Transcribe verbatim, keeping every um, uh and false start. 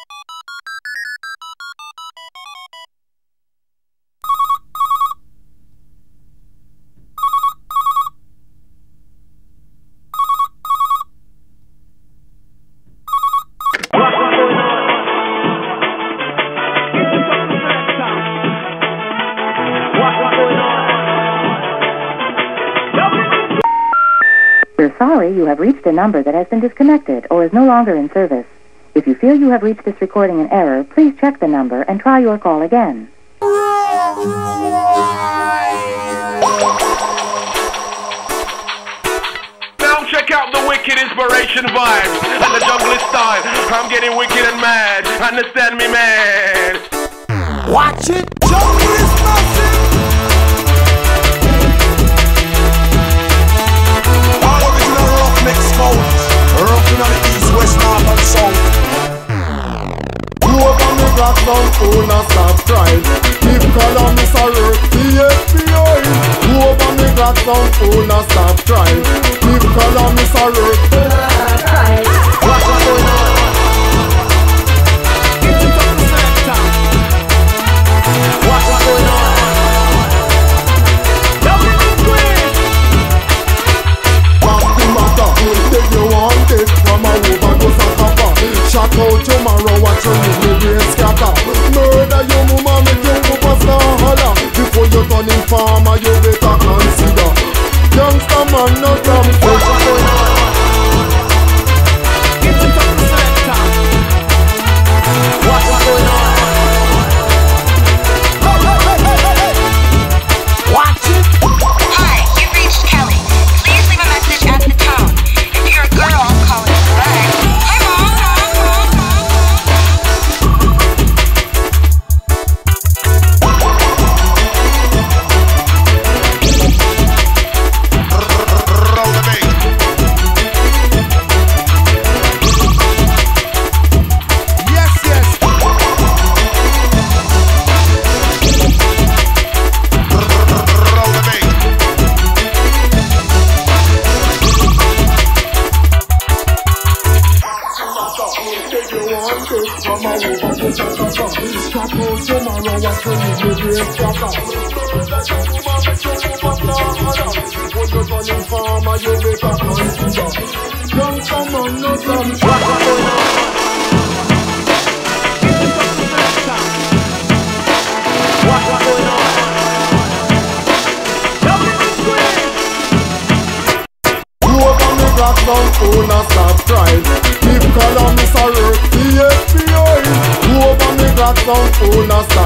We're sorry you have reached a number that has been disconnected or is no longer in service. If you feel you have reached this recording in error, please check the number and try your call again. Now check out the wicked inspiration vibes and the jungle style. I'm getting wicked and mad. Understand me, man? Watch it, jungle is massive. Next coast, rocking on the east, west, north and south. Go over me black down phone and stop crying. Keep calling me sorry, P S G. Go over me black down phone and stop crying. Keep calling me sorry. What's going on? It's a top selector. What's going on? If you want it from a overdose of copper, shout out tomorrow, watch your new brain scatter. Murder your mama, make your superstar holler. Before you turn in farmer, you better consider. Youngster man, no damn fish. It's a top selector. What's going on? Watch it. Hi, you've reached Kelly. Please leave a message at the tone. If you're a girl, call it back. Hi, Mom. Roll the beat. Yes, yes. Roll the beat. If you want it from a overdose of copper, shout out tomorrow, watch your new brain scatter. Murder your woman, make your superstar holler. Before you turn in farmer, you better consider. Youngster man, no damn fish. What's going on? It's a top selector. What's going on? Go over me black down phone and stop crying. Keep calling me sorry, P S G. Go over me black down phone and stop